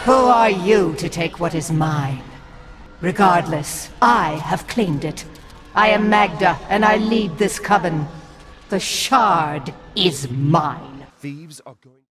Who are you to take what is mine? Regardless, I have claimed it. I am Maghda, and I lead this coven. The shard is mine. Thieves are going...